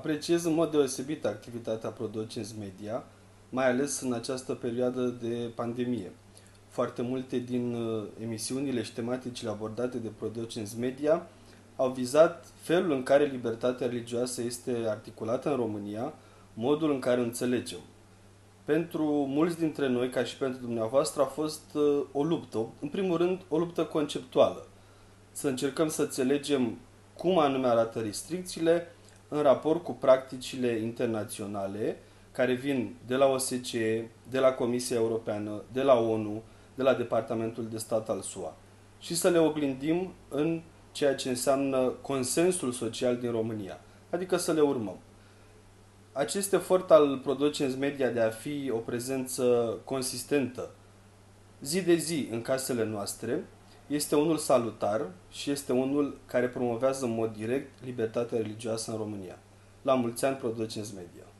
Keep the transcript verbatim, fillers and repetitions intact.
Apreciez în mod deosebit activitatea Prodocens Media, mai ales în această perioadă de pandemie. Foarte multe din uh, emisiunile și tematicile abordate de Prodocens Media au vizat felul în care libertatea religioasă este articulată în România, modul în care înțelegem. Pentru mulți dintre noi, ca și pentru dumneavoastră, a fost uh, o luptă. În primul rând, o luptă conceptuală. Să încercăm să înțelegem cum anume arată restricțiile în raport cu practicile internaționale care vin de la O S C E, de la Comisia Europeană, de la ONU, de la Departamentul de Stat al S U A și să le oglindim în ceea ce înseamnă consensul social din România, adică să le urmăm. Acest efort al Prodocens Media de a fi o prezență consistentă zi de zi în casele noastre este unul salutar și este unul care promovează în mod direct libertatea religioasă în România. La mulți ani, Prodocens Media!